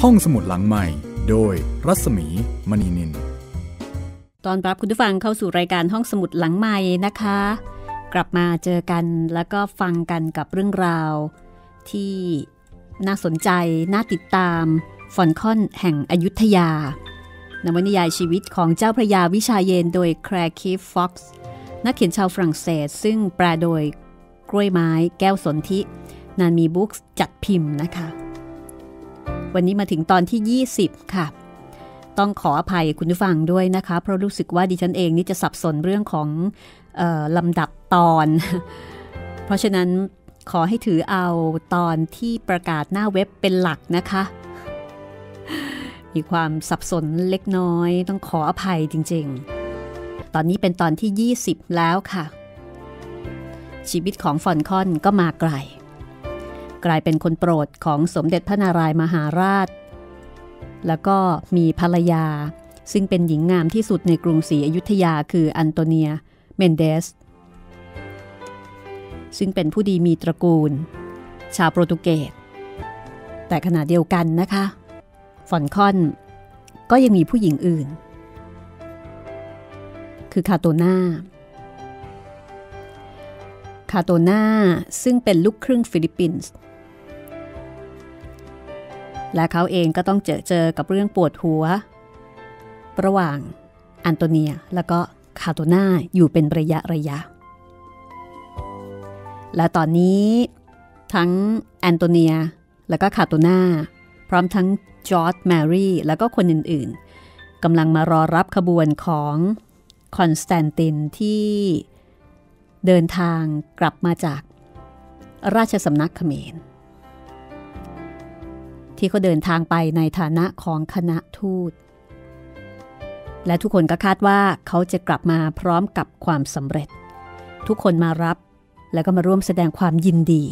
ห้องสมุดหลังใหม่โดยรัศมีมณีนินตอนรับคุณผู้ฟังเข้าสู่รายการห้องสมุดหลังใหม่นะคะกลับมาเจอกันแล้วก็ฟังกันกับเรื่องราวที่น่าสนใจน่าติดตามฟอนคอนแห่งอยุธยานวนิยายชีวิตของเจ้าพระยาวิชาเยนโดยแคลร์คีฟฟ็อกซ์นักเขียนชาวฝรั่งเศสซึ่งแปลโดยกล้วยไม้แก้วสนธินามีบุ๊กส์จัดพิมพ์นะคะวันนี้มาถึงตอนที่20ค่ะต้องขออภัยคุณผู้ฟังด้วยนะคะเพราะรู้สึกว่าดิฉันเองนี่จะสับสนเรื่องของลำดับตอน เพราะฉะนั้นขอให้ถือเอาตอนที่ประกาศหน้าเว็บเป็นหลักนะคะมีความสับสนเล็กน้อยต้องขออภัยจริงๆตอนนี้เป็นตอนที่20แล้วค่ะชีวิตของฟอนคอนก็มาไกลกลายเป็นคนโปรดของสมเด็จพระนารายณ์มหาราชแล้วก็มีภรรยาซึ่งเป็นหญิงงามที่สุดในกรุงศรีอยุธยาคืออันโตเนียเมนเดสซึ่งเป็นผู้ดีมีตระกูลชาวโปรตุเกสแต่ขณะเดียวกันนะคะฟอนคอนก็ยังมีผู้หญิงอื่นคือคาโตนาซึ่งเป็นลูกครึ่งฟิลิปปินส์และเขาเองก็ต้องเจอกับเรื่องปวดหัวระหว่างอันโตเนียและก็คาโตนาอยู่เป็นระยะและตอนนี้ทั้งแอนโตเนียและก็คาโตนาพร้อมทั้งจอร์จแมรี่แล้วก็คนอื่นๆกำลังมารอรับขบวนของคอนสแตนตินที่เดินทางกลับมาจากราชสำนักเขมรที่เขาเดินทางไปในฐานะของคณะทูตและทุกคนก็คาดว่าเขาจะกลับมาพร้อมกับความสำเร็จทุกคนมารับแล้วก็มาร่วมแสดงความยินดี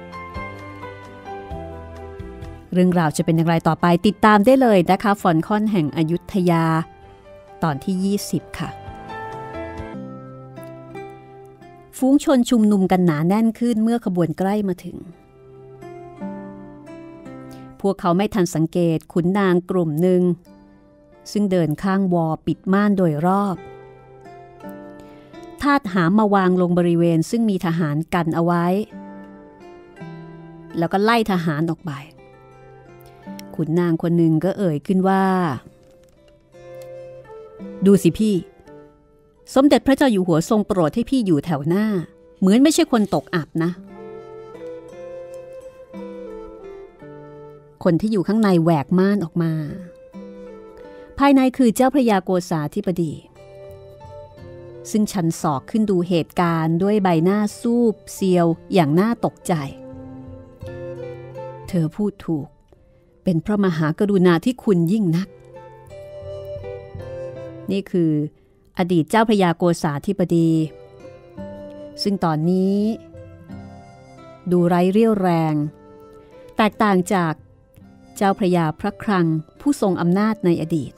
เรื่องราวจะเป็นอย่างไรต่อไปติดตามได้เลยนะคะฟอนคอนแห่งอยุธยาตอนที่20ค่ะฝูงชนชุมนุมกันหนาแน่นขึ้นเมื่อขบวนใกล้มาถึงพวกเขาไม่ทันสังเกตขุนนางกลุ่มหนึ่งซึ่งเดินข้างวอปิดม่านโดยรอบทาสหามมาวางลงบริเวณซึ่งมีทหารกันเอาไว้แล้วก็ไล่ทหารออกไปขุนนางคนหนึ่งก็เอ่ยขึ้นว่าดูสิพี่สมเด็จพระเจ้าอยู่หัวทรงโปรดให้พี่อยู่แถวหน้าเหมือนไม่ใช่คนตกอับนะคนที่อยู่ข้างในแหวกม่านออกมาภายในคือเจ้าพระยาโกษาธิบดีซึ่งชันศอกขึ้นดูเหตุการณ์ด้วยใบหน้าซูบเซียวอย่างน่าตกใจเธอพูดถูกเป็นพระมหากรุณาธิคุณยิ่งนักนี่คืออดีตเจ้าพระยาโกษาธิบดีซึ่งตอนนี้ดูไร้เรี่ยวแรงแตกต่างจากเจ้าพระยาพระคลังผู้ทรงอำนาจในอดีต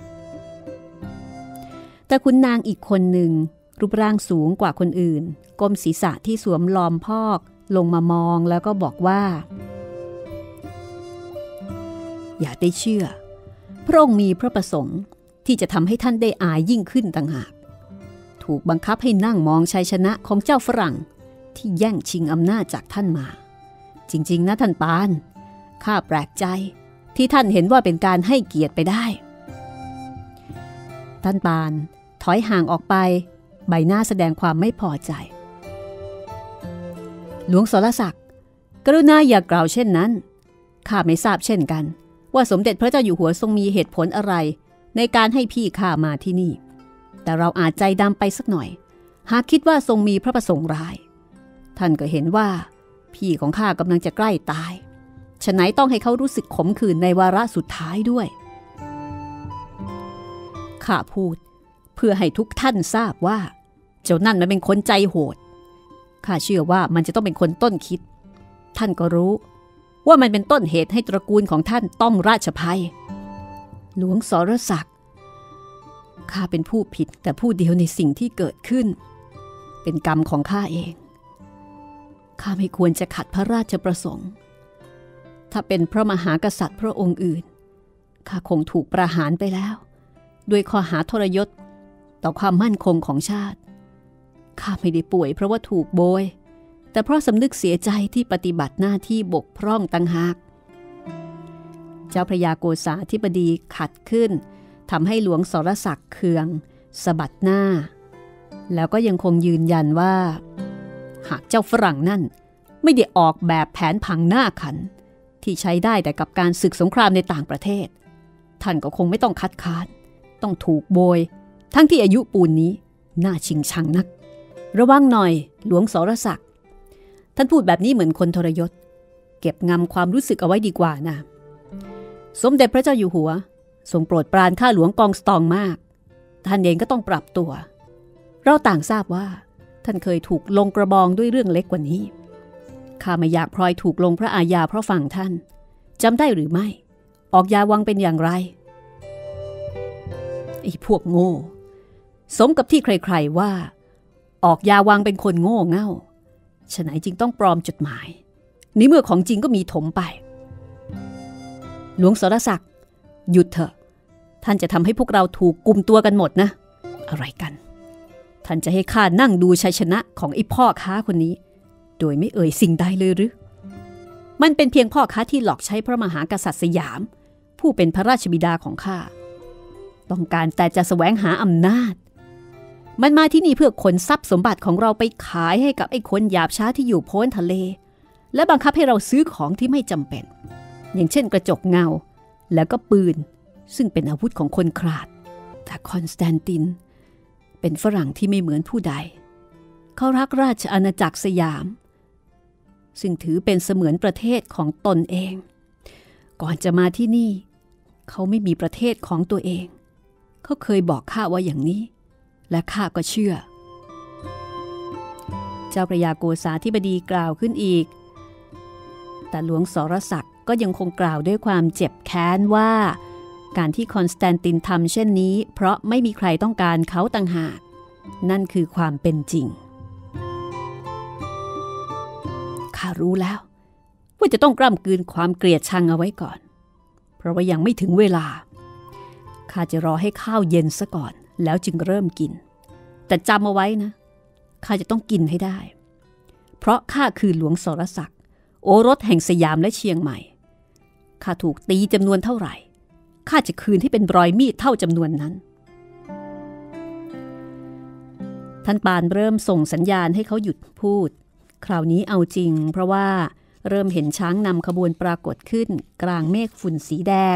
แต่ขุนนางอีกคนหนึ่งรูปร่างสูงกว่าคนอื่นก้มศีรษะที่สวมล้อมพอกลงมามองแล้วก็บอกว่าอย่าได้เชื่อพระองค์มีพระประสงค์ที่จะทำให้ท่านได้อายยิ่งขึ้นต่างหากถูกบังคับให้นั่งมองชัยชนะของเจ้าฝรั่งที่แย่งชิงอำนาจจากท่านมาจริงๆนะท่านปานข้าแปลกใจที่ท่านเห็นว่าเป็นการให้เกียรติไปได้ท่านปานถอยห่างออกไปใบหน้าแสดงความไม่พอใจหลวงสรศักดิ์กรุณาอย่ากล่าวเช่นนั้นข้าไม่ทราบเช่นกันว่าสมเด็จพระเจ้าอยู่หัวทรงมีเหตุผลอะไรในการให้พี่ข้ามาที่นี่แต่เราอาจใจดำไปสักหน่อยหากคิดว่าทรงมีพระประสงค์ร้ายท่านก็เห็นว่าพี่ของข้ากำลังจะใกล้ตายฉะนั้นต้องให้เขารู้สึกขมขื่นในวาระสุดท้ายด้วยข้าพูดเพื่อให้ทุกท่านทราบว่าเจ้านั่นมันเป็นคนใจโหดข้าเชื่อว่ามันจะต้องเป็นคนต้นคิดท่านก็รู้ว่ามันเป็นต้นเหตุให้ตระกูลของท่านต้องราชภัยหลวงสรศักดิ์ข้าเป็นผู้ผิดแต่ผู้เดียวในสิ่งที่เกิดขึ้นเป็นกรรมของข้าเองข้าไม่ควรจะขัดพระราชประสงค์ถ้าเป็นพระมหากษัตริย์พระองค์อื่นข้าคงถูกประหารไปแล้วด้วยข้อหาทรยศต่อความมั่นคงของชาติข้าไม่ได้ป่วยเพราะว่าถูกโบยแต่เพราะสำนึกเสียใจที่ปฏิบัติหน้าที่บกพร่องต่างหากเจ้าพระยาโกษาธิบดีขัดขึ้นทำให้หลวงสรศักดิ์เคืองสะบัดหน้าแล้วก็ยังคงยืนยันว่าหากเจ้าฝรั่งนั่นไม่ได้ออกแบบแผนพังหน้าขันที่ใช้ได้แต่กับการศึกสงครามในต่างประเทศท่านก็คงไม่ต้องคัดค้านต้องถูกโบยทั้งที่อายุปูนนี้น่าชิงชังนักระวังหน่อยหลวงสรศักดิ์ท่านพูดแบบนี้เหมือนคนทรยศเก็บงำความรู้สึกเอาไว้ดีกว่านะสมเด็จพระเจ้าอยู่หัวทรงโปรดปรานข้าหลวงกองสตองมากท่านเองก็ต้องปรับตัวเราต่างทราบว่าท่านเคยถูกลงกระบองด้วยเรื่องเล็กกว่านี้ข้าไม่อยากพลอยถูกลงพระอาญาเพราะฝั่งท่านจำได้หรือไม่ออกยาวังเป็นอย่างไรไอ้พวกโง่สมกับที่ใครๆว่าออกยาวังเป็นคนโง่เง่าฉะไหนจึงต้องปลอมจดหมายนี่เมื่อของจริงก็มีถมไปหลวงสรศักดิ์หยุดเถอะท่านจะทำให้พวกเราถูกกุมตัวกันหมดนะอะไรกันท่านจะให้ข้านั่งดูชัยชนะของไอ้พ่อค้าคนนี้โดยไม่เอ่ยสิ่งใดเลยหรือมันเป็นเพียงพ่อค้าที่หลอกใช้พระมหากษัตริย์สยามผู้เป็นพระราชบิดาของข้าต้องการแต่จะแสวงหาอำนาจมันมาที่นี่เพื่อขนทรัพย์สมบัติของเราไปขายให้กับไอ้คนหยาบช้าที่อยู่โพ้นทะเลและบังคับให้เราซื้อของที่ไม่จำเป็นอย่างเช่นกระจกเงาแล้วก็ปืนซึ่งเป็นอาวุธของคนขลาดแต่คอนสแตนตินเป็นฝรั่งที่ไม่เหมือนผู้ใดเขารักราชอาณาจักรสยามซึ่งถือเป็นเสมือนประเทศของตนเองก่อนจะมาที่นี่เขาไม่มีประเทศของตัวเองเขาเคยบอกข้าว่าอย่างนี้และข้าก็เชื่อเจ้าพระยาโกษาธิบดีกล่าวขึ้นอีกแต่หลวงสรศักดิ์ก็ยังคงกล่าวด้วยความเจ็บแค้นว่าการที่คอนสแตนตินทำเช่นนี้เพราะไม่มีใครต้องการเขาต่างหากนั่นคือความเป็นจริงข้ารู้แล้วว่าจะต้องกล้ำกลืนความเกลียดชังเอาไว้ก่อนเพราะว่ายังไม่ถึงเวลาข้าจะรอให้ข้าวเย็นซะก่อนแล้วจึงเริ่มกินแต่จำเอาไว้นะข้าจะต้องกินให้ได้เพราะข้าคือหลวงสรศักดิ์โอรสแห่งสยามและเชียงใหม่ข้าถูกตีจำนวนเท่าไหร่ข้าจะคืนให้เป็นรอยมีดเท่าจำนวนนั้นท่านปานเริ่มส่งสัญญาณให้เขาหยุดพูดคราวนี้เอาจริงเพราะว่าเริ่มเห็นช้างนำขบวนปรากฏขึ้นกลางเมฆฝุ่นสีแดง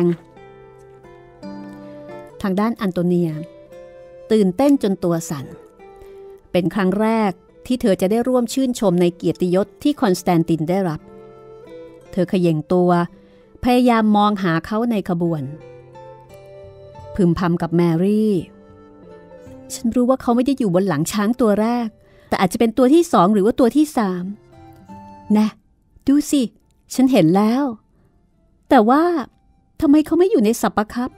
ทางด้านอันโตเนียตื่นเต้นจนตัวสั่นเป็นครั้งแรกที่เธอจะได้ร่วมชื่นชมในเกียรติยศที่คอนสแตนตินได้รับเธอเขย่งตัวพยายามมองหาเขาในขบวนพึมพำกับแมรี่ฉันรู้ว่าเขาไม่ได้อยู่บนหลังช้างตัวแรกแต่อาจจะเป็นตัวที่2หรือว่าตัวที่3นะดูสิฉันเห็นแล้วแต่ว่าทำไมเขาไม่อยู่ในสัปปะครับ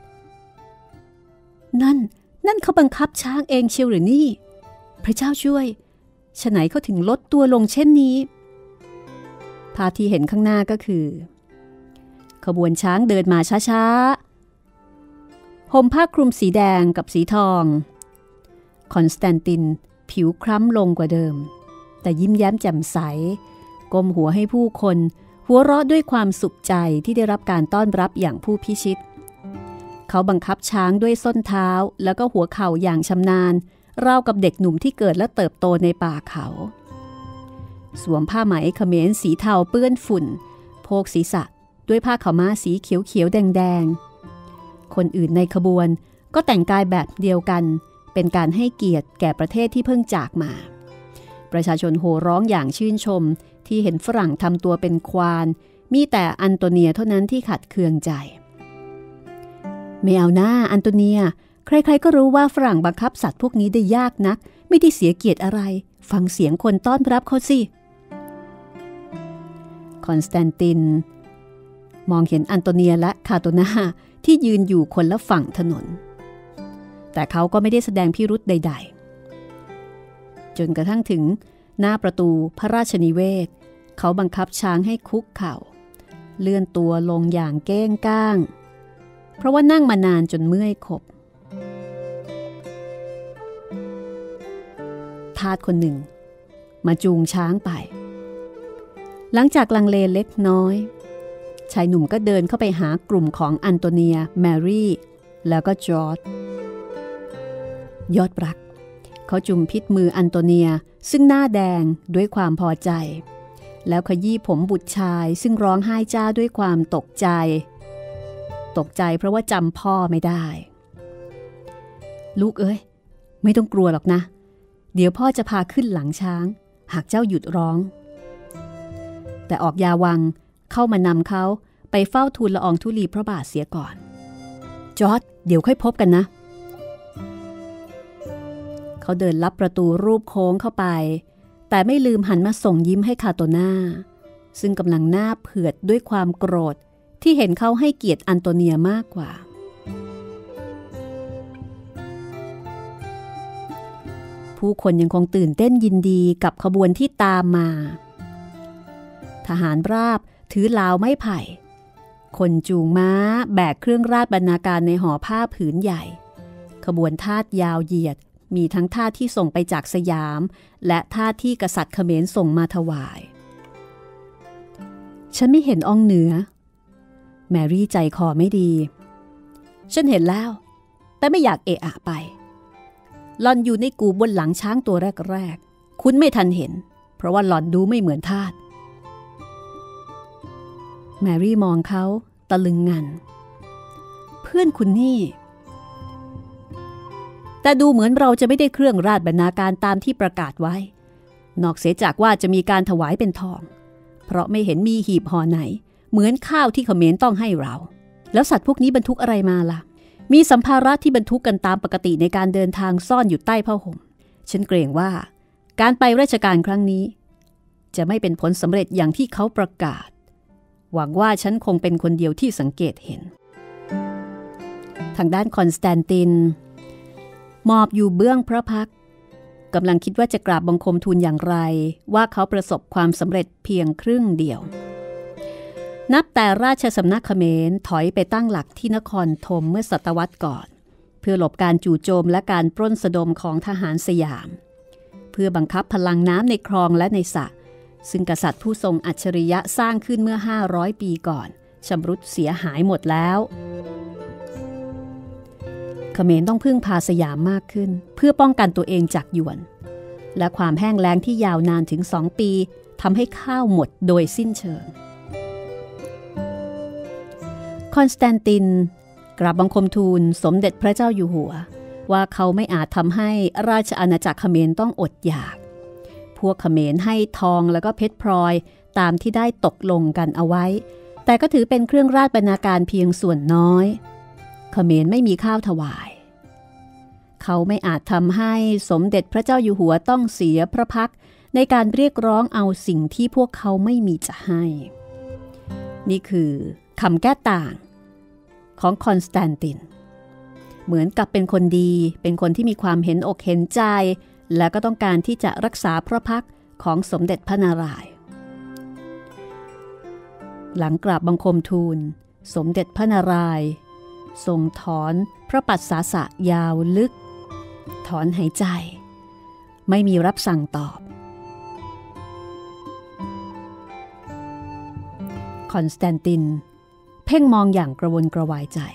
นั่นเขาบังคับช้างเองเชียวหรือนี่พระเจ้าช่วยฉะไหนเขาถึงลดตัวลงเช่นนี้ภาพที่เห็นข้างหน้าก็คือขบวนช้างเดินมาช้าๆห่มผ้าคลุมสีแดงกับสีทองคอนสแตนตินผิวคล้ำลงกว่าเดิมแต่ยิ้มแย้มแจ่มใสก้มหัวให้ผู้คนหัวเราะด้วยความสุขใจที่ได้รับการต้อนรับอย่างผู้พิชิตเขาบังคับช้างด้วยส้นเท้าแล้วก็หัวเข่าอย่างชำนาญราวกับเด็กหนุ่มที่เกิดและเติบโตในป่าเขาสวมผ้าไหมเขมรสีเทาเปื้อนฝุ่นโพกศีรษะด้วยผ้าขาวม้าสีเขียวๆแดงๆคนอื่นในขบวนก็แต่งกายแบบเดียวกันเป็นการให้เกียรติแก่ประเทศที่เพิ่งจากมาประชาชนโห่ร้องอย่างชื่นชมที่เห็นฝรั่งทำตัวเป็นควานมีแต่อันโตเนียเท่านั้นที่ขัดเคืองใจไม่เอาหน้าอันโตเนียใครๆก็รู้ว่าฝรั่งบังคับสัตว์พวกนี้ได้ยากนักไม่ได้เสียเกียรติอะไรฟังเสียงคนต้อนรับเขาสิคอนสแตนตินมองเห็นอันโตเนียและคาโตนาที่ยืนอยู่คนละฝั่งถนนแต่เขาก็ไม่ได้แสดงพิรุธใดๆจนกระทั่งถึงหน้าประตูพระราชนิเวศเขาบังคับช้างให้คุกเข่าเลื่อนตัวลงอย่างเก้งก้างเพราะว่านั่งมานานจนเมื่อยขบทาสคนหนึ่งมาจูงช้างไปหลังจากลังเลเล็กน้อยชายหนุ่มก็เดินเข้าไปหากลุ่มของอันโตเนียแมรี่แล้วก็จอร์จยอดรักเขาจุ่มพิษมืออันโตเนียซึ่งหน้าแดงด้วยความพอใจแล้วขยี้ผมบุตรชายซึ่งร้องไห้จ้าด้วยความตกใจเพราะว่าจำพ่อไม่ได้ลูกเอ้ยไม่ต้องกลัวหรอกนะเดี๋ยวพ่อจะพาขึ้นหลังช้างหากเจ้าหยุดร้องแต่ออกยาวังเข้ามานำเขาไปเฝ้าทูลละอองธุลีพระบาทเสียก่อนจอร์จเดี๋ยวค่อยพบกันนะเขาเดินลับประตูรูปโค้งเข้าไปแต่ไม่ลืมหันมาส่งยิ้มให้คาโตนาซึ่งกำลังหน้าเผือดด้วยความโกรธที่เห็นเขาให้เกียรติอันโตเนียมากกว่าผู้คนยังคงตื่นเต้นยินดีกับขบวนที่ตามมาทหารราบถือลาวไม้ไผ่คนจูงม้าแบกเครื่องราชบรรณาการในห่อผ้าผืนใหญ่ขบวนทาสยาวเหยียดมีทั้งทาสที่ส่งไปจากสยามและทาสที่กษัตริย์เขมรส่งมาถวายฉันไม่เห็นองค์เหนือแมรี่ใจคอไม่ดีฉันเห็นแล้วแต่ไม่อยากเอะอะไปหล่อนอยู่ในกูบนหลังช้างตัวแรกๆคุณไม่ทันเห็นเพราะว่าหล่อนดูไม่เหมือนทาสแมรี่มองเขาตะลึงงันเพื่อนคุณนี่แต่ดูเหมือนเราจะไม่ได้เครื่องราชบรรณาการตามที่ประกาศไว้นอกเสียจากว่าจะมีการถวายเป็นทองเพราะไม่เห็นมีหีบห่อไหนเหมือนข้าวที่เขมรต้องให้เราแล้วสัตว์พวกนี้บรรทุกอะไรมาล่ะมีสัมภาระที่บรรทุกกันตามปกติในการเดินทางซ่อนอยู่ใต้ผ้าห่มฉันเกรงว่าการไปราชการครั้งนี้จะไม่เป็นผลสำเร็จอย่างที่เขาประกาศหวังว่าฉันคงเป็นคนเดียวที่สังเกตเห็นทางด้านคอนสแตนตินมอบอยู่เบื้องพระพักตร์กำลังคิดว่าจะกราบบังคมทูลอย่างไรว่าเขาประสบความสำเร็จเพียงครึ่งเดียวนับแต่ราชสำนักเขมรถอยไปตั้งหลักที่นครธมเมื่อศตวรรษก่อนเพื่อหลบการจู่โจมและการปล้นสะดมของทหารสยามเพื่อบังคับพลังน้ำในคลองและในสระซึ่งกษัตริย์ผู้ทรงอัจฉริยะสร้างขึ้นเมื่อ500 ปีก่อนชำรุดเสียหายหมดแล้วเขมรต้องพึ่งพาสยามมากขึ้นเพื่อป้องกันตัวเองจากหยวนและความแห้งแล้งที่ยาวนานถึง2 ปีทำให้ข้าวหมดโดยสิ้นเชิงคอนสแตนตินกราบบังคมทูลสมเด็จพระเจ้าอยู่หัวว่าเขาไม่อาจทำให้ราชอาณาจักรเขมรต้องอดอยากพวกเขมรให้ทองแล้วก็เพชรพลอยตามที่ได้ตกลงกันเอาไว้แต่ก็ถือเป็นเครื่องราชบรรณาการเพียงส่วนน้อยเขมรไม่มีข้าวถวายเขาไม่อาจทำให้สมเด็จพระเจ้าอยู่หัวต้องเสียพระพักในการเรียกร้องเอาสิ่งที่พวกเขาไม่มีจะให้นี่คือคำแก้ต่างของคอนสแตนตินเหมือนกับเป็นคนดีเป็นคนที่มีความเห็นอกเห็นใจและก็ต้องการที่จะรักษาพระพักของสมเด็จพระนารายณ์หลังกราบบังคมทูลสมเด็จพระนารายณ์ทรงถอนพระปัสสาสะยาวลึกถอนหายใจไม่มีรับสั่งตอบคอนสแตนตินเพ่งมองอย่างกระวนกระวายใจ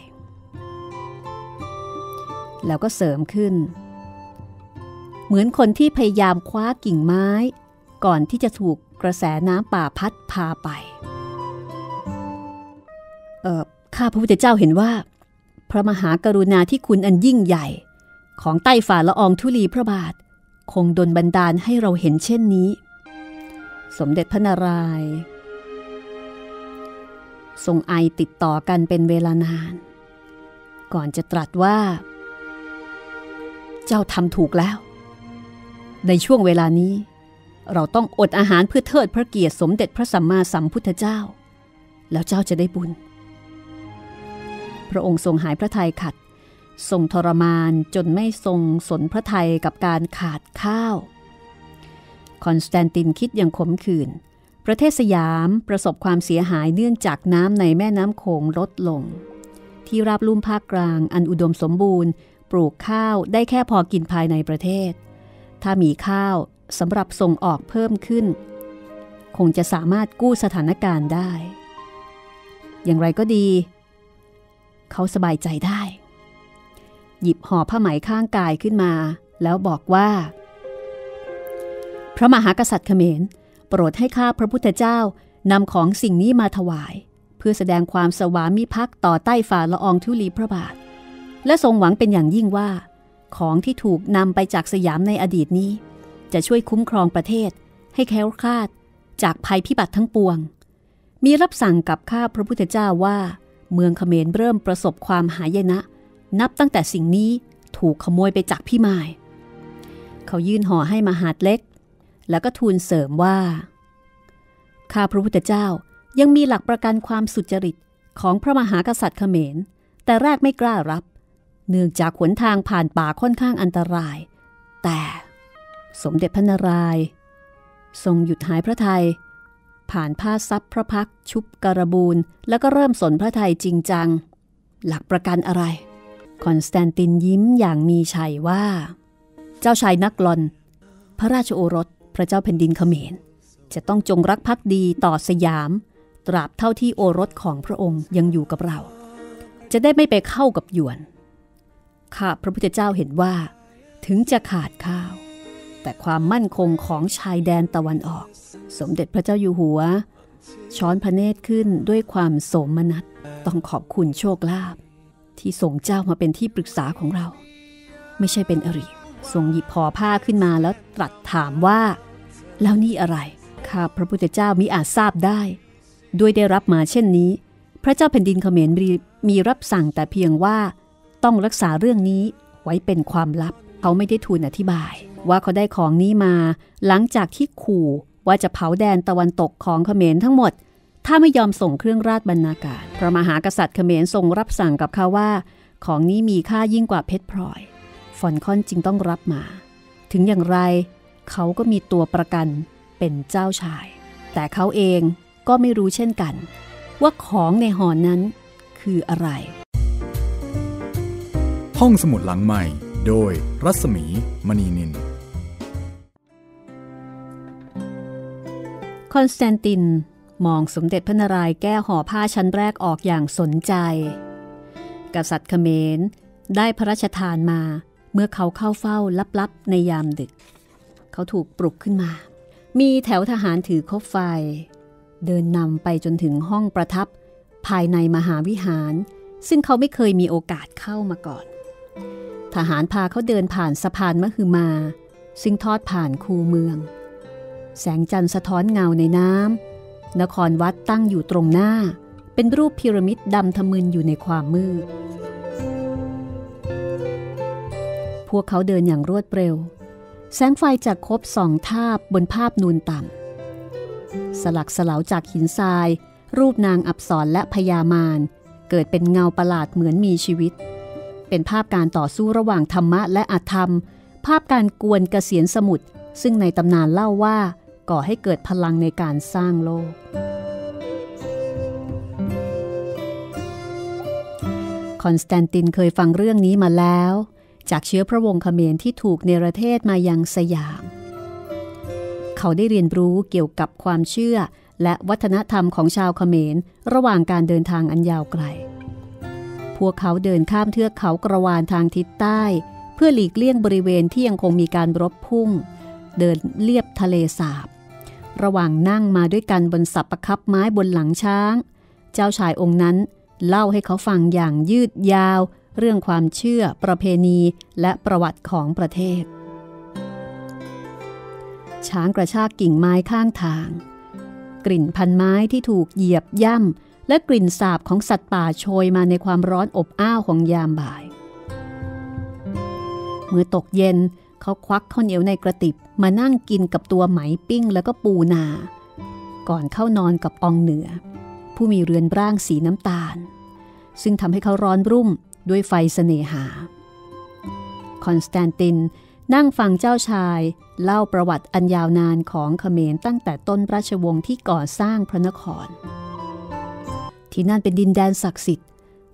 แล้วก็เสริมขึ้นเหมือนคนที่พยายามคว้ากิ่งไม้ก่อนที่จะถูกกระแสน้ำป่าพัดพาไปข้าพระพุทธเจ้าเห็นว่าพระมหากรุณาธิคุณอันยิ่งใหญ่ของใต้ฝ่าละอองธุลีพระบาทคงดลบันดาลให้เราเห็นเช่นนี้สมเด็จพระนารายณ์ทรงไอติดต่อกันเป็นเวลานานก่อนจะตรัสว่าเจ้าทำถูกแล้วในช่วงเวลานี้เราต้องอดอาหารเพื่อเทิดพระเกียรติสมเด็จพระสัมมาสัมพุทธเจ้าแล้วเจ้าจะได้บุญพระองค์ทรงหายพระทัยขัดทรงทรมานจนไม่ทรงสนพระทัยกับการขาดข้าวคอนสแตนตินคิดอย่างขมขื่นประเทศสยามประสบความเสียหายเนื่องจากน้ำในแม่น้ำโขงลดลงทที่ราบลุ่มภาคกลางอันอุดมสมบูรณ์ปลูกข้าวได้แค่พอกินภายในประเทศถ้ามีข้าวสำหรับส่งออกเพิ่มขึ้นคงจะสามารถกู้สถานการณ์ได้อย่างไรก็ดีเขาสบายใจได้หยิบห่อผ้าไหมข้างกายขึ้นมาแล้วบอกว่าพระมหากษัตริย์เขมรโปรดให้ข้าพระพุทธเจ้านำของสิ่งนี้มาถวายเพื่อแสดงความสวามิภักดิ์ต่อใต้ฝ่าละอองธุลีพระบาทและทรงหวังเป็นอย่างยิ่งว่าของที่ถูกนำไปจากสยามในอดีตนี้จะช่วยคุ้มครองประเทศให้แคล้วคลาดจากภัยพิบัติทั้งปวงมีรับสั่งกับข้าพระพุทธเจ้าว่าเมืองเขมรเริ่มประสบความหายนะนับตั้งแต่สิ่งนี้ถูกขโมยไปจากพี่มายเขายื่นห่อให้มหาดเล็กแล้วก็ทูลเสริมว่าข้าพระพุทธเจ้ายังมีหลักประกันความสุจริตของพระมหากษัตริย์เขมรแต่แรกไม่กล้ารับเนื่องจากหนทางผ่านป่าค่อนข้างอันตรายแต่สมเด็จพระนารายณ์ทรงหยุดหายพระทัยผ่านผ้าซับพระพักชุบการบูลแล้วก็เริ่มสนพระทัยจริงจังหลักประกันอะไรคอนสแตนตินยิ้มอย่างมีชัยว่าเจ้าชายนักลอนพระราชโอรสพระเจ้าแผ่นดินเขมรจะต้องจงรักภักดีต่อสยามตราบเท่าที่โอรสของพระองค์ยังอยู่กับเราจะได้ไม่ไปเข้ากับหยวนข้าพระพุทธเจ้าเห็นว่าถึงจะขาดข้าวแต่ความมั่นคงของชายแดนตะวันออกสมเด็จพระเจ้าอยู่หัวช้อนพระเนตรขึ้นด้วยความโสมนัสต้องขอบคุณโชคลาภที่ส่งเจ้ามาเป็นที่ปรึกษาของเราไม่ใช่เป็นอริทรงหยิบห่อผ้าขึ้นมาแล้วตรัสถามว่าแล้วนี่อะไรข้าพระพุทธเจ้ามิอาจทราบได้ด้วยได้รับมาเช่นนี้พระเจ้าแผ่นดินเขมรมีรับสั่งแต่เพียงว่าต้องรักษาเรื่องนี้ไว้เป็นความลับเขาไม่ได้ทูลอธิบายว่าเขาได้ของนี้มาหลังจากที่ขู่ว่าจะเผาแดนตะวันตกของเขมรทั้งหมดถ้าไม่ยอมส่งเครื่องราชบรรณาการพระมหากษัตริย์เขมรทรงรับสั่งกับเขาว่าของนี้มีค่ายิ่งกว่าเพชรพลอยฟอนคอนจึงต้องรับมาถึงอย่างไรเขาก็มีตัวประกันเป็นเจ้าชายแต่เขาเองก็ไม่รู้เช่นกันว่าของในห่อนั้นคืออะไรห้องสมุดหลังใหม่โดยรัศมีมณีนินคอนสแตนตินมองสมเด็จพระนารายณ์แก้ห่อผ้าชั้นแรกออกอย่างสนใจกษัตริย์เขมรได้พระราชทานมาเมื่อเขาเข้าเฝ้าลับๆในยามดึกเขาถูกปลุกขึ้นมามีแถวทหารถือคบไฟเดินนำไปจนถึงห้องประทับภายในมหาวิหารซึ่งเขาไม่เคยมีโอกาสเข้ามาก่อนทหารพาเขาเดินผ่านสะพานมหึมาซึ่งทอดผ่านคูเมืองแสงจันทร์สะท้อนเงาในน้ำนครวัดตั้งอยู่ตรงหน้าเป็นรูปพีระมิดดำทะมึนอยู่ในความมืดพวกเขาเดินอย่างรวดเร็วแสงไฟจากคบส่องทาบบนภาพนูนต่ำสลักสลาวจากหินทรายรูปนางอัปสรและพญามารเกิดเป็นเงาประหลาดเหมือนมีชีวิตเป็นภาพการต่อสู้ระหว่างธรรมะและอธรรมภาพการกวนเกษียณสมุทรซึ่งในตำนานเล่าว่าก่อให้เกิดพลังในการสร้างโลกคอนสแตนตินเคยฟังเรื่องนี้มาแล้วจากเชื้อพระวงศ์เขมรที่ถูกเนรเทศมายังสยามเขาได้เรียนรู้เกี่ยวกับความเชื่อและวัฒนธรรมของชาวเขมรระหว่างการเดินทางอันยาวไกลพวกเขาเดินข้ามเทือกเขากระวานทางทิศใต้เพื่อหลีกเลี่ยงบริเวณที่ยังคงมีการรบพุ่งเดินเลียบทะเลสาบระหว่างนั่งมาด้วยกันบนสัปปะคับไม้บนหลังช้างเจ้าชายองค์นั้นเล่าให้เขาฟังอย่างยืดยาวเรื่องความเชื่อประเพณีและประวัติของประเทศช้างกระชากกิ่งไม้ข้างทางกลิ่นพันไม้ที่ถูกเหยียบย่ำและกลิ่นสาบของสัตว์ป่าโชยมาในความร้อนอบอ้าวของยามบ่ายเมื่อตกเย็นเขาควักข้าวเหนียวในกระติบมานั่งกินกับตัวไหมปิ้งแล้วก็ปูนาก่อนเข้านอนกับอองเหนือผู้มีเรือนร่างสีน้ำตาลซึ่งทำให้เขาร้อนรุ่มด้วยไฟเสน่หาคอนสแตนตินนั่งฟังเจ้าชายเล่าประวัติอันยาวนานของเขมรตั้งแต่ต้นราชวงศ์ที่ก่อสร้างพระนครที่นั่นเป็นดินแดนศักดิ์สิทธิ์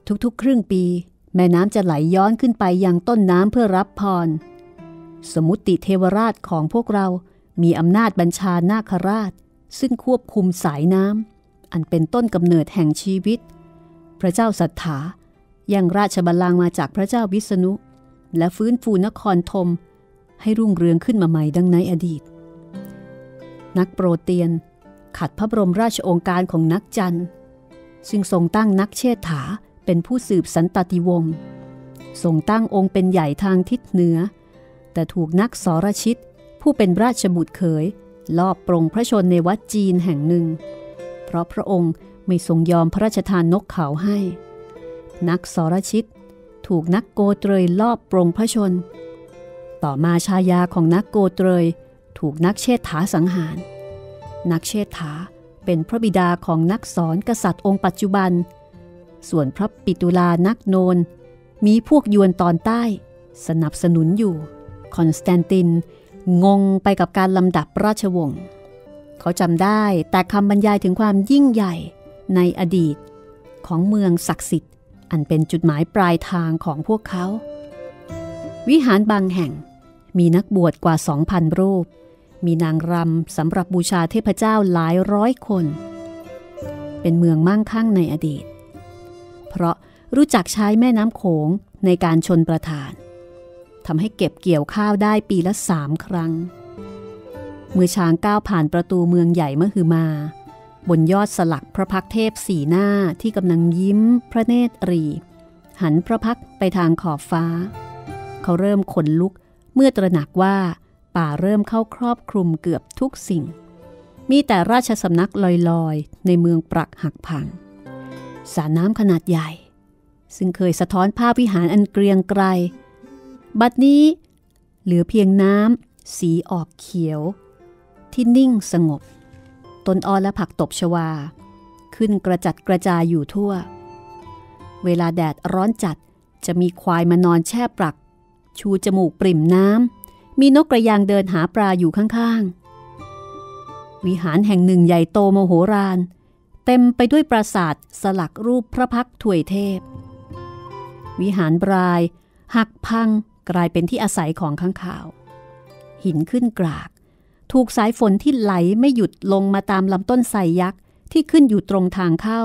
ทุกๆครึ่งปีแม่น้ำจะไหลย้อนขึ้นไปยังต้นน้ำเพื่อรับพรสมุติเทวราชของพวกเรามีอำนาจบัญชานาคราชซึ่งควบคุมสายน้ำอันเป็นต้นกำเนิดแห่งชีวิตพระเจ้าสัทธายังราชบัลลังก์มาจากพระเจ้าวิษณุและฟื้นฟูนครธมให้รุ่งเรืองขึ้นมาใหม่ดังในอดีตนักโปรเตียนขัดพระบรมราชโองการของนักจันทร์ซึ่งทรงตั้งนักเชษฐาเป็นผู้สืบสันตติวงศ์ทรงตั้งองค์เป็นใหญ่ทางทิศเหนือแต่ถูกนักสรชิตผู้เป็นราชบุตรเขยลอบปรงพระชนในวัดจีนแห่งหนึ่งเพราะพระองค์ไม่ทรงยอมพระราชทานนกเขาให้นักสรชิตถูกนักโกเตยลอบปรงพระชนต่อมาชายาของนักโกเตยถูกนักเชษฐาสังหารนักเชษฐาเป็นพระบิดาของนักสอนกษัตริย์องค์ปัจจุบันส่วนพระปิตุลานักโนนมีพวกยวนตอนใต้สนับสนุนอยู่คอนสแตนตินงงไปกับการลำดับราชวงศ์เขาจำได้แต่คำบรรยายถึงความยิ่งใหญ่ในอดีตของเมืองศักดิ์สิทธิ์อันเป็นจุดหมายปลายทางของพวกเขาวิหารบางแห่งมีนักบวชกว่า 2,000 รูปมีนางรำสำหรับบูชาเทพเจ้าหลายร้อยคนเป็นเมืองมั่งคั่งในอดีตเพราะรู้จักใช้แม่น้ำโขงในการชลประทานทำให้เก็บเกี่ยวข้าวได้ปีละ3 ครั้งเมื่อช้างก้าวผ่านประตูเมืองใหญ่มหึมาบนยอดสลักพระพักตร์เทพ4 หน้าที่กำลังยิ้มพระเนตรีหันพระพักตร์ไปทางขอบฟ้าเขาเริ่มขนลุกเมื่อตระหนักว่าป่าเริ่มเข้าครอบคลุมเกือบทุกสิ่งมีแต่ราชสำนักลอยๆในเมืองปรักหักพังสระน้ำขนาดใหญ่ซึ่งเคยสะท้อนภาพวิหารอันเกรียงไกรบัดนี้เหลือเพียงน้ำสีออกเขียวที่นิ่งสงบต้นอ้อและผักตบชวาขึ้นกระจัดกระจายอยู่ทั่วเวลาแดดร้อนจัดจะมีควายมานอนแช่ปรักชูจมูกปริ่มน้ำมีนกกระยางเดินหาปลาอยู่ข้างๆวิหารแห่งหนึ่งใหญ่โตมโหฬารเต็มไปด้วยปราสาทสลักรูปพระพักตร์ถวยเทพวิหารบรายหักพังกลายเป็นที่อาศัยของค้างคาวหินขึ้นกรากถูกสายฝนที่ไหลไม่หยุดลงมาตามลำต้นไทรยักษ์ที่ขึ้นอยู่ตรงทางเข้า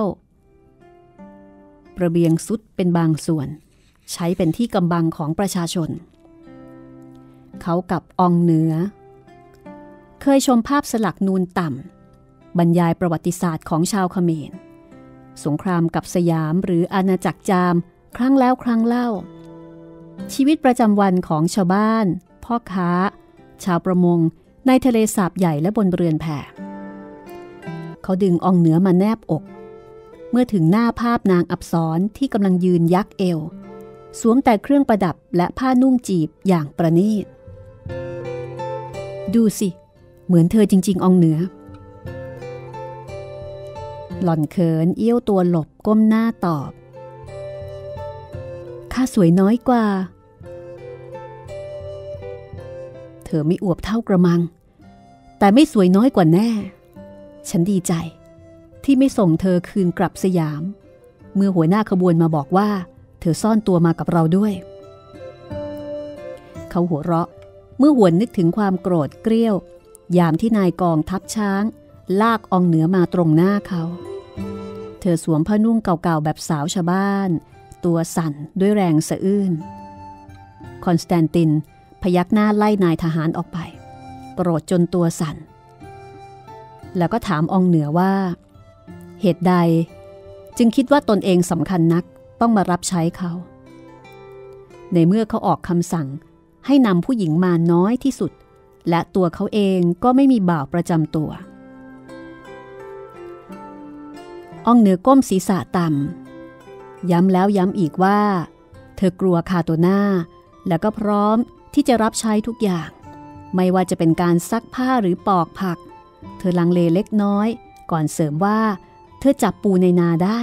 ระเบียงสุดเป็นบางส่วนใช้เป็นที่กำบังของประชาชนเขากับองเหนือเคยชมภาพสลักนูนต่ำบรรยายประวัติศาสตร์ของชาวเขมรสงครามกับสยามหรืออาณาจักรจามครั้งแล้วครั้งเล่าชีวิตประจำวันของชาวบ้านพ่อค้าชาวประมงในทะเลสาบใหญ่และบนเรือนแพเขาดึงองเหนือมาแนบอกเมื่อถึงหน้าภาพนางอับสรที่กำลังยืนยักเอวสวมแต่เครื่องประดับและผ้านุ่งจีบอย่างประณีตดูสิเหมือนเธอจริงๆองเหนือหล่อนเขินเอี้ยวตัวหลบก้มหน้าตอบข้าสวยน้อยกว่าเธอไม่อวบเท่ากระมังแต่ไม่สวยน้อยกว่าแน่ฉันดีใจที่ไม่ส่งเธอคืนกลับสยามเมื่อหัวหน้าขบวนมาบอกว่าเธอซ่อนตัวมากับเราด้วยเขาหัวเราะเมื่อหวนนึกถึงความโกรธเกรี้ยวยามที่นายกองทัพช้างลากองเหนือมาตรงหน้าเขาเธอสวมผ้านุ่งเก่าๆแบบสาวชาวบ้านตัวสั่นด้วยแรงสะอื้นคอนสแตนตินพยักหน้าไล่นายทหารออกไปโกรธจนตัวสั่นแล้วก็ถามองเหนือว่าเหตุใดจึงคิดว่าตนเองสำคัญนักต้องมารับใช้เขาในเมื่อเขาออกคำสั่งให้นำผู้หญิงมาน้อยที่สุดและตัวเขาเองก็ไม่มีบ่าวประจำตัวองเหนือก้มศีรษะต่ำย้ำแล้วย้ำอีกว่าเธอกลัวคาตัวหน้าแล้วก็พร้อมที่จะรับใช้ทุกอย่างไม่ว่าจะเป็นการซักผ้าหรือปอกผักเธอลังเลเล็กน้อยก่อนเสริมว่าเธอจับปูในนาได้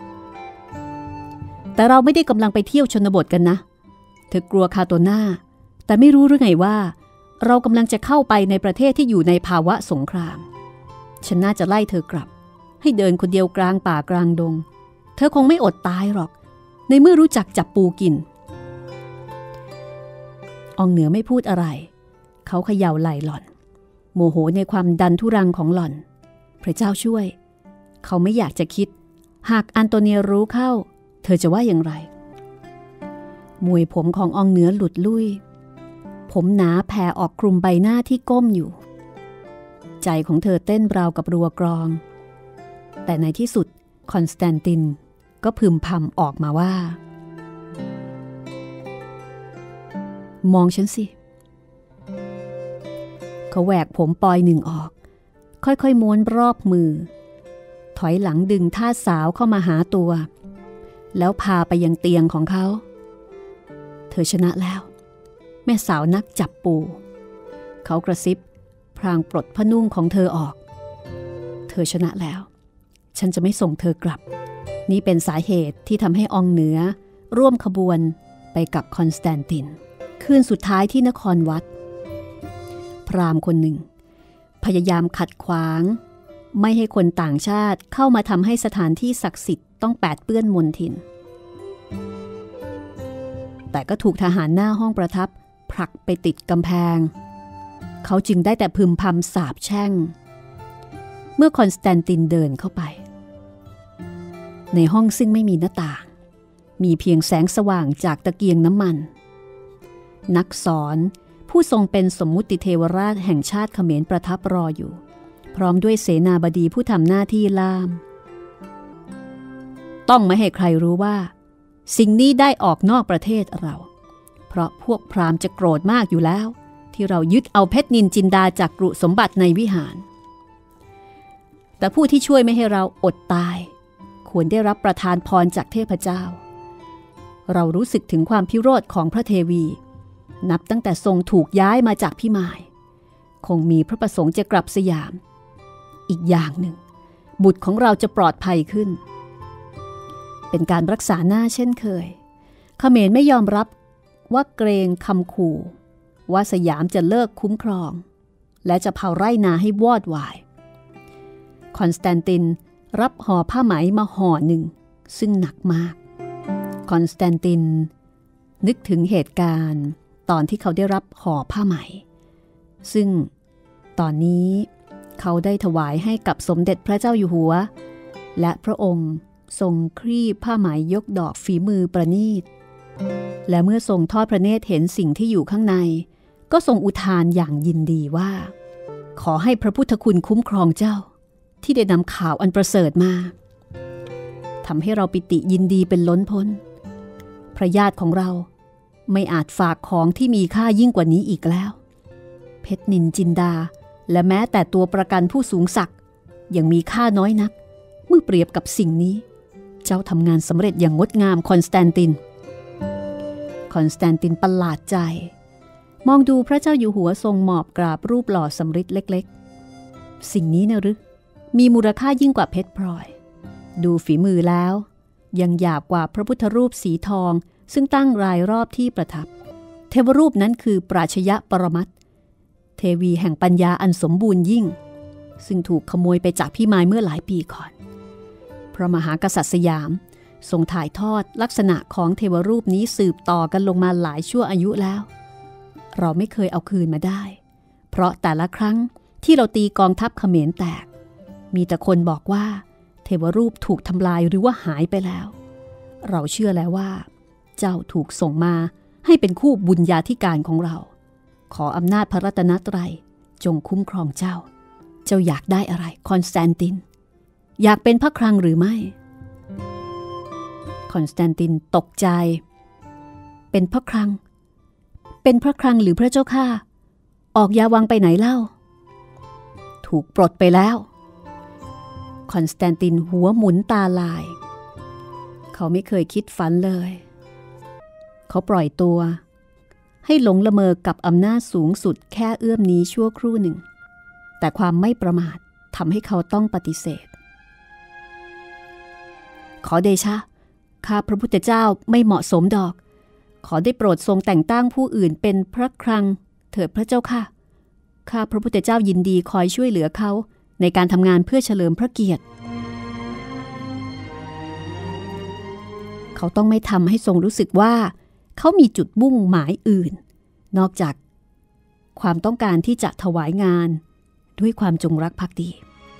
แต่เราไม่ได้กำลังไปเที่ยวชนบทกันนะเธอกลัวคาตัวหน้าแต่ไม่รู้หรือไงว่าเรากำลังจะเข้าไปในประเทศที่อยู่ในภาวะสงครามฉันน่าจะไล่เธอกลับให้เดินคนเดียวกลางป่ากลางดงเธอคงไม่อดตายหรอกในเมื่อรู้จักจับปูกินอองเหนือไม่พูดอะไรเขาเขย่าไหล่หล่อนโมโหในความดันทุรังของหล่อนพระเจ้าช่วยเขาไม่อยากจะคิดหากอันโตเนียรู้เข้าเธอจะว่าอย่างไรมวยผมของอองเหนือหลุดลุ่ยผมหนาแผ่ออกคลุมใบหน้าที่ก้มอยู่ใจของเธอเต้นราวกับรัวกรองแต่ในที่สุดคอนสแตนตินก็พึมพำออกมาว่ามองฉันสิเขาแหวกผมปลอยหนึ่งออกค่อยๆม้วนรอบมือถอยหลังดึงท่าสาวเข้ามาหาตัวแล้วพาไปยังเตียงของเขาเธอชนะแล้วแม่สาวนักจับปูเขากระซิบพลางปลดผ้านุ่งของเธอออกเธอชนะแล้วฉันจะไม่ส่งเธอกลับนี่เป็นสาเหตุที่ทำให้อองเหนือร่วมขบวนไปกับคอนสแตนตินคืนสุดท้ายที่นครวัดพราหมณ์คนหนึ่งพยายามขัดขวางไม่ให้คนต่างชาติเข้ามาทำให้สถานที่ศักดิ์สิทธิ์ต้องแปดเปื้อนมลทินแต่ก็ถูกทหารหน้าห้องประทับผลักไปติดกำแพงเขาจึงได้แต่พึมพำสาปแช่งเมื่อคอนสแตนตินเดินเข้าไปในห้องซึ่งไม่มีหน้าต่างมีเพียงแสงสว่างจากตะเกียงน้ำมันนักสอนผู้ทรงเป็นสมมุติเทวราชแห่งชาติเขมรประทับรออยู่พร้อมด้วยเสนาบดีผู้ทำหน้าที่ล่ามต้องไม่ให้ใครรู้ว่าสิ่งนี้ได้ออกนอกประเทศเราเพราะพวกพราหมณ์จะโกรธมากอยู่แล้วที่เรายึดเอาเพชรนินจินดาจากกรุสมบัติในวิหารแต่ผู้ที่ช่วยไม่ให้เราอดตายควรได้รับประทานพรจากเทพเจ้าเรารู้สึกถึงความพิโรธของพระเทวีนับตั้งแต่ทรงถูกย้ายมาจากพิมายคงมีพระประสงค์จะกลับสยามอีกอย่างหนึ่งบุตรของเราจะปลอดภัยขึ้นเป็นการรักษาหน้าเช่นเคยเขมรไม่ยอมรับว่าเกรงคำขู่ว่าสยามจะเลิกคุ้มครองและจะเผาไร่นาให้วอดวายคอนสแตนตินรับห่อผ้าไหมมาห่อหนึ่งซึ่งหนักมากคอนสแตนตินนึกถึงเหตุการณ์ตอนที่เขาได้รับห่อผ้าไหมซึ่งตอนนี้เขาได้ถวายให้กับสมเด็จพระเจ้าอยู่หัวและพระองค์ทรงคลี่ผ้าไหมยกดอกฝีมือประณีตและเมื่อทรงทอดพระเนตรเห็นสิ่งที่อยู่ข้างในก็ทรงอุทานอย่างยินดีว่าขอให้พระพุทธคุณคุ้มครองเจ้าที่ได้นำข่าวอันประเสริฐมาทำให้เราปิติยินดีเป็นล้นพ้นพระญาติของเราไม่อาจฝากของที่มีค่ายิ่งกว่านี้อีกแล้วเพชรนินจินดาและแม้แต่ตัวประกันผู้สูงศักดิ์ยังมีค่าน้อยนักเมื่อเปรียบกับสิ่งนี้เจ้าทำงานสำเร็จอย่างงดงามคอนสแตนตินประหลาดใจมองดูพระเจ้าอยู่หัวทรงหมอบกราบรูปหล่อสำริดเล็กๆสิ่งนี้นะหรือมีมูลค่ายิ่งกว่าเพชรพลอยดูฝีมือแล้วยังหยาบกว่าพระพุทธรูปสีทองซึ่งตั้งรายรอบที่ประทับเทวรูปนั้นคือปราชญะปรมัตถ์เทวีแห่งปัญญาอันสมบูรณ์ยิ่งซึ่งถูกขโมยไปจากพี่มายเมื่อหลายปีก่อนพระมหากษัตริย์สยามทรงถ่ายทอดลักษณะของเทวรูปนี้สืบต่อกันลงมาหลายชั่วอายุแล้วเราไม่เคยเอาคืนมาได้เพราะแต่ละครั้งที่เราตีกองทัพเขมรแตกมีแต่คนบอกว่าเทวรูปถูกทำลายหรือว่าหายไปแล้วเราเชื่อแล้วว่าเจ้าถูกส่งมาให้เป็นคู่บุญญาธิการของเราขออำนาจพระรัตนตรัยจงคุ้มครองเจ้าอยากได้อะไรคอนสแตนตินอยากเป็นพระคลังหรือไม่คอนสแตนตินตกใจเป็นพระคลังหรือพระเจ้าข้าออกยาวังไปไหนเล่าถูกปลดไปแล้วคอนสแตนตินหัวหมุนตาลายเขาไม่เคยคิดฝันเลยเขาปล่อยตัวให้หลงละเมอกับอำนาจสูงสุดแค่เอื้อมนี้ชั่วครู่หนึ่งแต่ความไม่ประมาททำให้เขาต้องปฏิเสธขอเดชะข้าพระพุทธเจ้าไม่เหมาะสมดอกขอได้โปรดทรงแต่งตั้งผู้อื่นเป็นพระคลังเถิดพระเจ้าค่ะข้าพระพุทธเจ้ายินดีคอยช่วยเหลือเขาในการทำงานเพื่อเฉลิมพระเกียรติเขาต้องไม่ทำให้ทรงรู้สึกว่าเขามีจุดมุ่งหมายอื่นนอกจากความต้องการที่จะถวายงานด้วยความจงรักภักดี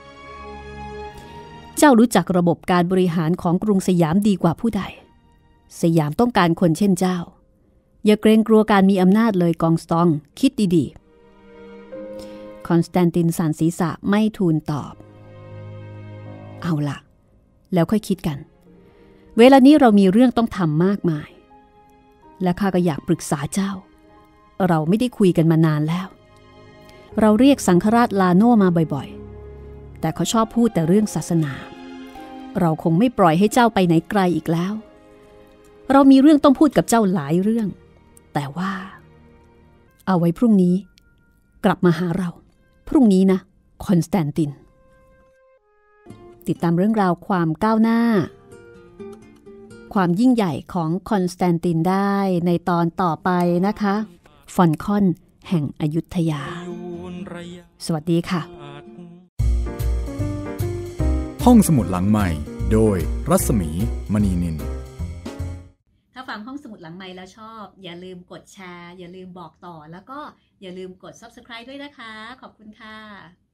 เจ้ารู้จักระบบการบริหารของกรุงสยามดีกว่าผู้ใดสยามต้องการคนเช่นเจ้าอย่าเกรงกลัวการมีอำนาจเลยกองสตองคิดดีๆคอนสแตนตินสันศีรษะไม่ทูลตอบเอาล่ะแล้วค่อยคิดกันเวลานี้เรามีเรื่องต้องทำมากมายและข้าก็อยากปรึกษาเจ้าเราไม่ได้คุยกันมานานแล้วเราเรียกสังฆราชลาโนมาบ่อยๆแต่เขาชอบพูดแต่เรื่องศาสนาเราคงไม่ปล่อยให้เจ้าไปไหนไกลอีกแล้วเรามีเรื่องต้องพูดกับเจ้าหลายเรื่องแต่ว่าเอาไว้พรุ่งนี้กลับมาหาเราพรุ่งนี้นะคอนสแตนตินติดตามเรื่องราวความก้าวหน้าความยิ่งใหญ่ของคอนสแตนตินได้ในตอนต่อไปนะคะฟอนคอนแห่งอยุธยาสวัสดีค่ะห้องสมุดหลังใหม่โดยรัศมีมณีนินถ้าฟังห้องสมุดหลังใหม่แล้วชอบอย่าลืมกดแชร์อย่าลืมบอกต่อแล้วก็อย่าลืมกด Subscribe ด้วยนะคะขอบคุณค่ะ